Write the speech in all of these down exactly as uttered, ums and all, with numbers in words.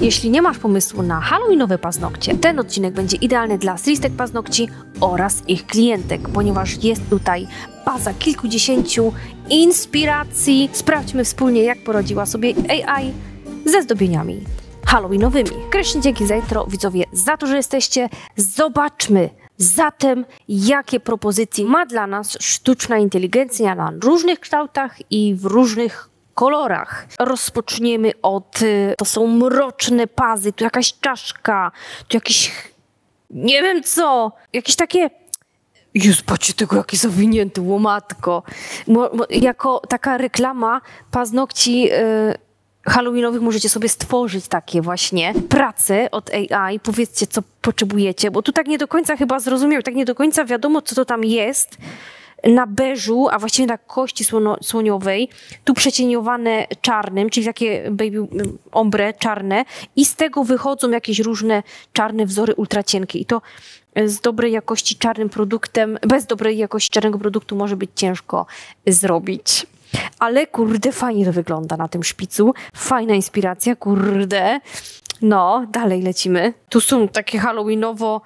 Jeśli nie masz pomysłu na halloweenowe paznokcie, ten odcinek będzie idealny dla stylistek paznokci oraz ich klientek, ponieważ jest tutaj baza kilkudziesięciu inspiracji. Sprawdźmy wspólnie, jak poradziła sobie A I ze zdobieniami halloweenowymi. Krecznie dzięki za intro, widzowie, za to, że jesteście. Zobaczmy zatem, jakie propozycje ma dla nas sztuczna inteligencja na różnych kształtach i w różnych kolorach. Rozpoczniemy od... To są mroczne pazy, tu jakaś czaszka, tu jakieś... nie wiem co, jakieś takie... Już patrzcie tego, jakie zawinięte, łomatko. Mo, mo, jako taka reklama paznokci yy, halloweenowych możecie sobie stworzyć takie właśnie prace od A I. Powiedzcie, co potrzebujecie, bo tu tak nie do końca chyba zrozumiał, tak nie do końca wiadomo, co to tam jest. Na beżu, a właściwie na kości słono, słoniowej, tu przecieniowane czarnym, czyli takie baby ombre czarne i z tego wychodzą jakieś różne czarne wzory ultra cienkie i to z dobrej jakości czarnym produktem, bez dobrej jakości czarnego produktu może być ciężko zrobić. Ale kurde, fajnie to wygląda na tym szpicu. Fajna inspiracja, kurde. No, dalej lecimy. Tu są takie halloweenowo...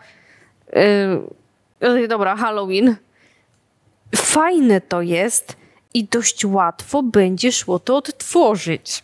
Yy, dobra, Halloween. Fajne to jest i dość łatwo będzie szło to odtworzyć.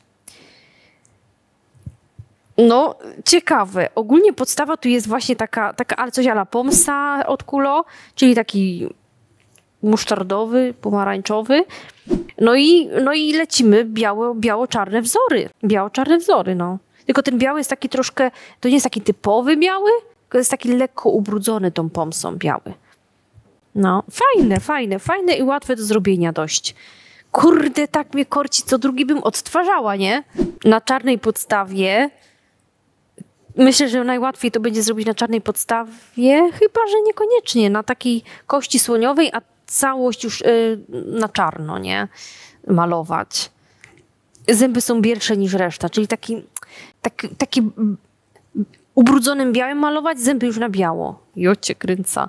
No, ciekawe. Ogólnie podstawa tu jest właśnie taka, taka ale coś a la pomsa od Kulo, czyli taki musztardowy, pomarańczowy. No i, no i lecimy biało, biało-czarne wzory. Biało-czarne wzory, no. Tylko ten biały jest taki troszkę, to nie jest taki typowy biały, tylko jest taki lekko ubrudzony tą pomsą biały. No, fajne, fajne, fajne i łatwe do zrobienia dość. Kurde, tak mnie korci, co drugi bym odtwarzała, nie? Na czarnej podstawie. Myślę, że najłatwiej to będzie zrobić na czarnej podstawie, chyba że niekoniecznie. Na takiej kości słoniowej, a całość już yy, na czarno, nie? Malować. Zęby są bielsze niż reszta, czyli taki, taki, taki ubrudzonym białym malować, zęby już na biało. Jocie kręca.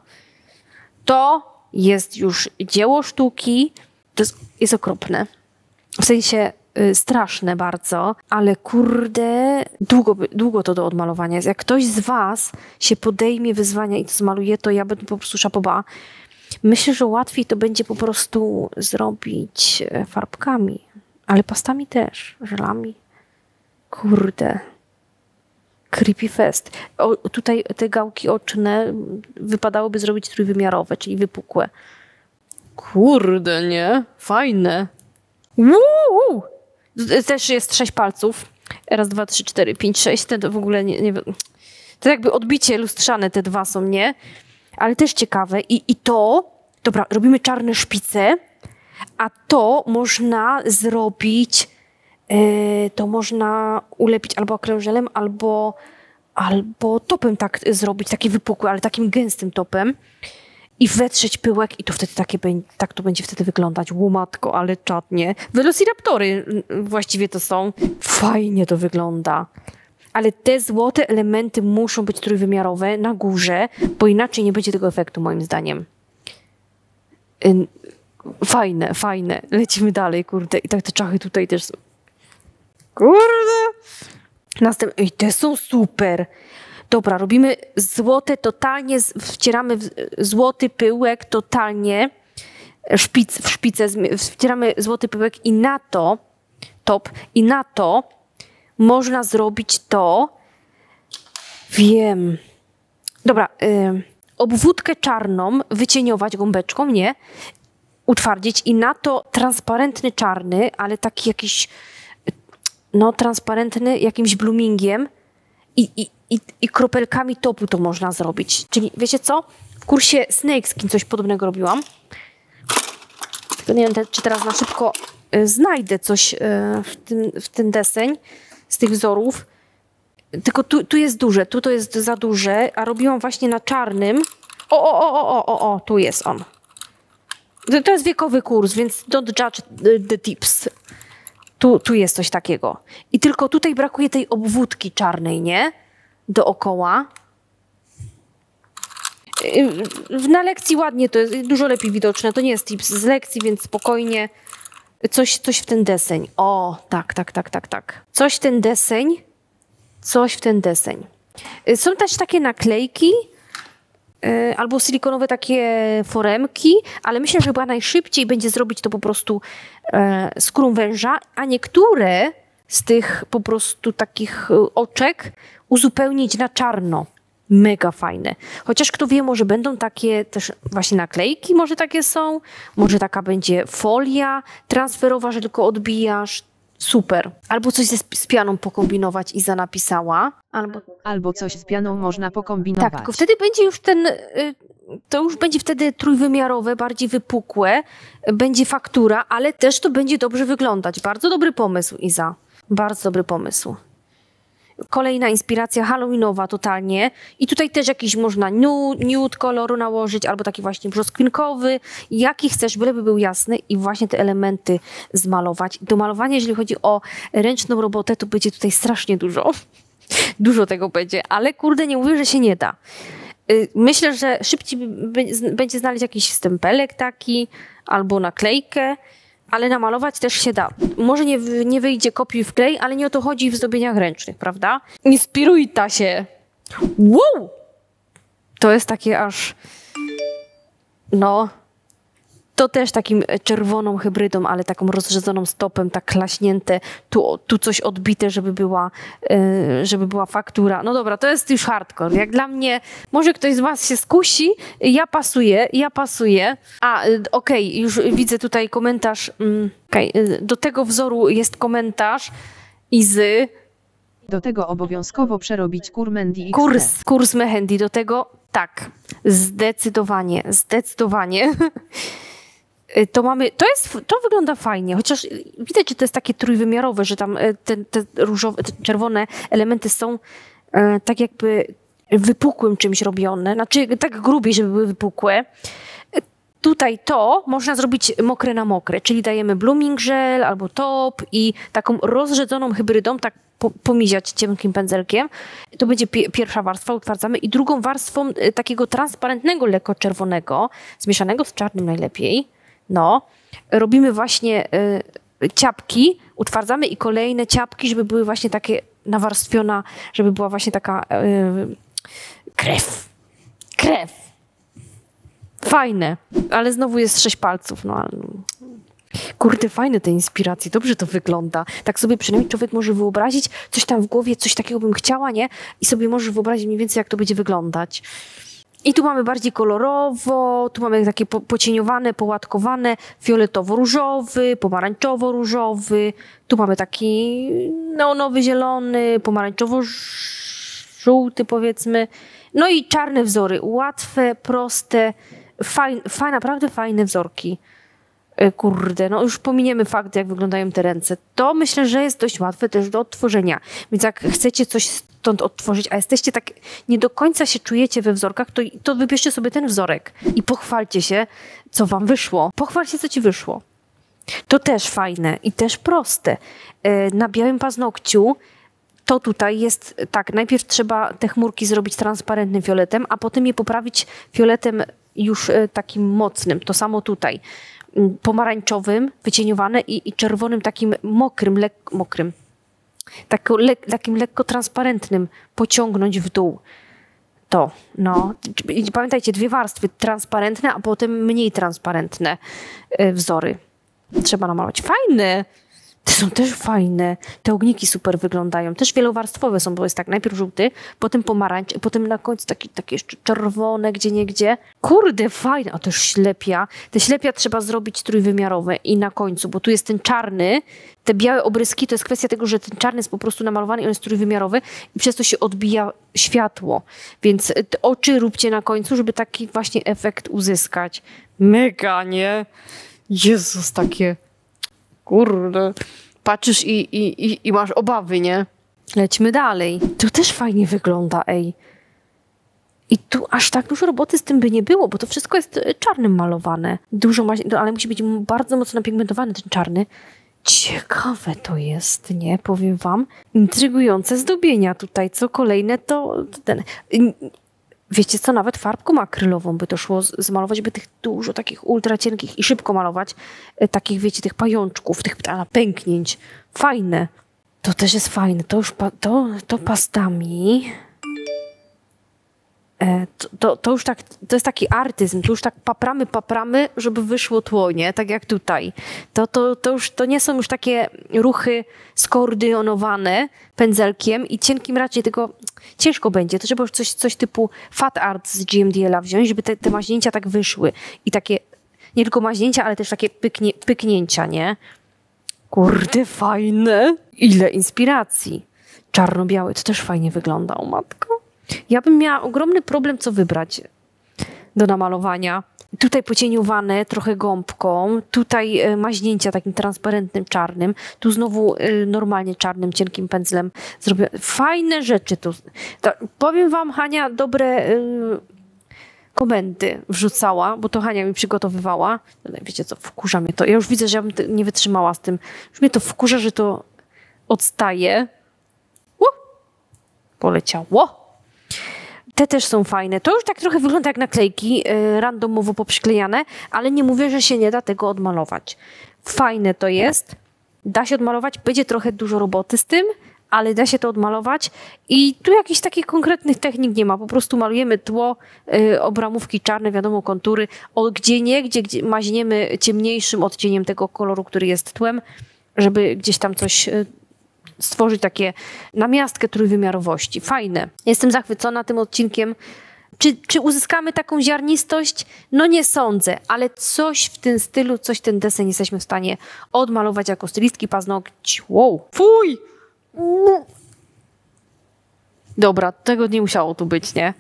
To jest już dzieło sztuki, to jest, jest okropne. W sensie y, straszne bardzo, ale kurde, długo, długo to do odmalowania jest. Jak ktoś z was się podejmie wyzwania i to zmaluje, to ja będę po prostu szapoba. Myślę, że łatwiej to będzie po prostu zrobić farbkami, ale pastami też, żelami. Kurde. Creepy fest. O, tutaj te gałki oczne wypadałoby zrobić trójwymiarowe, czyli wypukłe. Kurde, nie? Fajne. Uuu! Też jest sześć palców. Raz, dwa, trzy, cztery, pięć, sześć. Te to w ogóle nie, nie... To jakby odbicie lustrzane te dwa są, nie? Ale też ciekawe. I, i to... Dobra, robimy czarne szpice, a to można zrobić... To można ulepić albo akrylżelem, albo, albo topem tak zrobić, taki wypukły, ale takim gęstym topem i wetrzeć pyłek i to wtedy takie, tak to będzie wtedy wyglądać. Łomatko, ale czadnie. Velociraptory właściwie to są. Fajnie to wygląda. Ale te złote elementy muszą być trójwymiarowe na górze, bo inaczej nie będzie tego efektu, moim zdaniem. Fajne, fajne. Lecimy dalej, kurde. I tak te czachy tutaj też są. Kurde. Następne. Ej, te są super. Dobra, robimy złote totalnie, wcieramy w złoty pyłek totalnie, szpic, w szpicę, wcieramy złoty pyłek i na to, top, i na to można zrobić to, wiem, dobra, y, obwódkę czarną wycieniować gąbeczką, nie, utwardzić i na to transparentny czarny, ale taki jakiś no transparentny, jakimś bloomingiem i, i, i, i kropelkami topu to można zrobić. Czyli wiecie co? W kursie Snakeskin coś podobnego robiłam. Tylko nie wiem, te, czy teraz na szybko y, znajdę coś y, w, tym, w ten deseń z tych wzorów. Tylko tu, tu jest duże, tu to jest za duże, a robiłam właśnie na czarnym. O, o, o, o, o, o, tu jest on. To, to jest wiekowy kurs, więc don't judge the tips. Tu, tu jest coś takiego. I tylko tutaj brakuje tej obwódki czarnej, nie? Dookoła. Na lekcji ładnie to jest, dużo lepiej widoczne. To nie jest tips z lekcji, więc spokojnie. Coś, coś w ten deseń. O, tak, tak, tak, tak, tak. Coś w ten deseń. coś w ten deseń. Są też takie naklejki, albo silikonowe takie foremki, ale myślę, że chyba najszybciej będzie zrobić to po prostu skórą węża, a niektóre z tych po prostu takich oczek uzupełnić na czarno. Mega fajne. Chociaż kto wie, może będą takie też właśnie naklejki, może takie są, może taka będzie folia transferowa, że tylko odbijasz. Super. Albo coś ze, z pianą pokombinować, Iza napisała. Albo, Albo coś z pianą można pokombinować. tak, tylko wtedy będzie już ten, to już będzie wtedy trójwymiarowe, bardziej wypukłe, będzie faktura, ale też to będzie dobrze wyglądać. Bardzo dobry pomysł, Iza. Bardzo dobry pomysł. Kolejna inspiracja halloweenowa totalnie. I tutaj też jakiś można nude, nude koloru nałożyć, albo taki właśnie brzoskwinkowy. Jaki chcesz, byleby był jasny i właśnie te elementy zmalować. Do malowania, jeżeli chodzi o ręczną robotę, to będzie tutaj strasznie dużo. Dużo tego będzie, ale kurde, nie mówię, że się nie da. Myślę, że szybciej będzie znaleźć jakiś stempelek taki, albo naklejkę, ale namalować też się da. Może nie, nie wyjdzie kopiuj wklej, ale nie o to chodzi w zdobieniach ręcznych, prawda? Inspiruj ta się. Wow! To jest takie aż... No... To też takim czerwoną hybrydą, ale taką rozrzedzoną stopem, tak klaśnięte, tu, tu coś odbite, żeby była, yy, żeby była faktura. No dobra, to jest już hardcore. Jak dla mnie, może ktoś z was się skusi, ja pasuję, ja pasuję. A, yy, okej, okay, już widzę tutaj komentarz. Yy, okay, yy, do tego wzoru jest komentarz Izy. Do tego obowiązkowo przerobić kur Mehendi X T. Kurs, kurs Mehendi, do tego tak, zdecydowanie, zdecydowanie. To mamy, to jest, to wygląda fajnie, chociaż widać, że to jest takie trójwymiarowe, że tam te, te różowe, te czerwone elementy są e, tak jakby wypukłym czymś robione, znaczy tak grubiej, żeby były wypukłe. Tutaj to można zrobić mokre na mokre, czyli dajemy blooming gel albo top i taką rozrzedzoną hybrydą, tak po, pomiziać cienkim pędzelkiem. To będzie pi pierwsza warstwa, utwardzamy i drugą warstwą e, takiego transparentnego, lekko czerwonego, zmieszanego z czarnym najlepiej. No, robimy właśnie y, ciapki, utwardzamy i kolejne ciapki, żeby były właśnie takie nawarstwiona, żeby była właśnie taka y, krew. Krew. Fajne, ale znowu jest sześć palców. No, kurde, fajne te inspiracje, dobrze to wygląda. Tak sobie przynajmniej człowiek może wyobrazić, coś tam w głowie, coś takiego bym chciała, nie? I sobie możesz wyobrazić mniej więcej, jak to będzie wyglądać. I tu mamy bardziej kolorowo, tu mamy takie po, pocieniowane, połatkowane, fioletowo-różowy, pomarańczowo-różowy, tu mamy taki neonowy, zielony, pomarańczowo-żółty powiedzmy. No i czarne wzory, łatwe, proste, fajne, fajne, naprawdę fajne wzorki. Kurde, no już pominiemy fakt, jak wyglądają te ręce. To myślę, że jest dość łatwe też do odtworzenia. Więc jak chcecie coś stąd odtworzyć, a jesteście tak, nie do końca się czujecie we wzorkach, to, to wybierzcie sobie ten wzorek i pochwalcie się, co wam wyszło. Pochwal się, co ci wyszło. To też fajne i też proste. Na białym paznokciu to tutaj jest tak, najpierw trzeba te chmurki zrobić transparentnym fioletem, a potem je poprawić fioletem już takim mocnym. To samo tutaj. Pomarańczowym, wycieniowane i, i czerwonym takim mokrym, lek, mokrym, tak, le, takim lekko transparentnym pociągnąć w dół. To, no. I pamiętajcie, dwie warstwy, transparentne, a potem mniej transparentne wzory. Trzeba namalować. Fajne! Te są też fajne. Te ogniki super wyglądają. Też wielowarstwowe są, bo jest tak najpierw żółty, potem pomarańcz, potem na końcu takie, takie jeszcze czerwone gdzie niegdzie. Kurde, fajne. A to już ślepia. Te ślepia trzeba zrobić trójwymiarowe i na końcu, bo tu jest ten czarny. Te białe obryski to jest kwestia tego, że ten czarny jest po prostu namalowany i on jest trójwymiarowy i przez to się odbija światło. Więc te oczy róbcie na końcu, żeby taki właśnie efekt uzyskać. Mega, nie? Jezus, takie... Kurde, patrzysz i, i, i, i masz obawy, nie? Lećmy dalej. To też fajnie wygląda, ej. I tu aż tak dużo roboty z tym by nie było, bo to wszystko jest czarnym malowane. Dużo, ale musi być bardzo mocno napigmentowany ten czarny. Ciekawe to jest, nie? Powiem wam. Intrygujące zdobienia tutaj. Co kolejne to ten... Wiecie co, nawet farbką akrylową by to szło, zmalować by tych dużo takich ultra cienkich i szybko malować, takich wiecie, tych pajączków, tych pęknięć. Fajne. To też jest fajne. To już pa, to, to pastami. E, to, to, to już tak, to jest taki artyzm. To już tak papramy, papramy, żeby wyszło tło, nie? Tak jak tutaj. To, to, to już to nie są już takie ruchy skoordynowane pędzelkiem i cienkim raczej tego ciężko będzie. To trzeba już coś, coś typu Fat Art z G M D L a wziąć, żeby te, te maźnięcia tak wyszły. I takie, nie tylko maźnięcia, ale też takie pyknie, pyknięcia, nie? Kurde, fajne. Ile inspiracji. Czarno-biały, to też fajnie wygląda, o matko. Ja bym miała ogromny problem, co wybrać do namalowania. Tutaj pocieniowane trochę gąbką, tutaj maźnięcia takim transparentnym czarnym, tu znowu normalnie czarnym, cienkim pędzlem zrobię. Fajne rzeczy tu. To, powiem wam, Hania dobre y, komendy wrzucała, bo to Hania mi przygotowywała. Wiecie co, wkurza mnie to. Ja już widzę, że ja bym nie wytrzymała z tym. Już mnie to wkurza, że to odstaje. Uh, poleciało. Te też są fajne. To już tak trochę wygląda jak naklejki, yy, randomowo poprzyklejane, ale nie mówię, że się nie da tego odmalować. Fajne to jest. Da się odmalować. Będzie trochę dużo roboty z tym, ale da się to odmalować. I tu jakichś takich konkretnych technik nie ma. Po prostu malujemy tło, yy, obramówki czarne, wiadomo, kontury. O, gdzie nie, gdzie, gdzie maźniemy ciemniejszym odcieniem tego koloru, który jest tłem, żeby gdzieś tam coś... Yy, stworzyć takie namiastkę trójwymiarowości. Fajne. Jestem zachwycona tym odcinkiem. Czy, czy uzyskamy taką ziarnistość? No nie sądzę, ale coś w tym stylu, coś ten desen jesteśmy w stanie odmalować jako stylistki paznokci. Wow. Fuj! Dobra, tego nie musiało tu być, nie?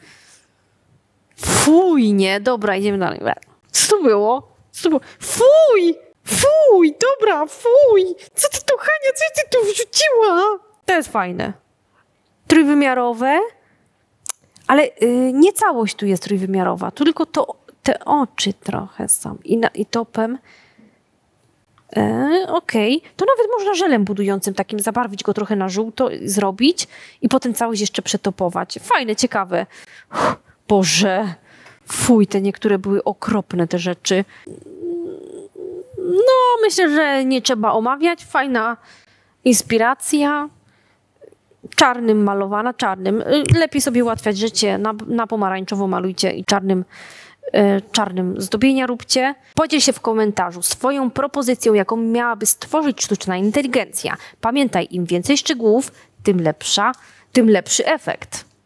Fuj, nie? Dobra, idziemy dalej. Co to było? Co to było? Fuj! Fuj, dobra, fuj! Co ty tu, Hania, co ty tu wrzuciła? To jest fajne. Trójwymiarowe, ale yy, nie całość tu jest trójwymiarowa, tu tylko to, te oczy trochę są i, na, i topem. Yy, Okej, okay. To nawet można żelem budującym takim zabarwić go trochę na żółto, zrobić i potem całość jeszcze przetopować. Fajne, ciekawe. Uff, Boże, fuj, te niektóre były okropne te rzeczy. No, myślę, że nie trzeba omawiać. Fajna inspiracja. Czarnym malowana, czarnym. Lepiej sobie ułatwiać życie. Na, na pomarańczowo malujcie i czarnym, e, czarnym zdobienia róbcie. Podziel się w komentarzu swoją propozycją, jaką miałaby stworzyć sztuczna inteligencja. Pamiętaj, im więcej szczegółów, tym lepsza, tym lepszy efekt.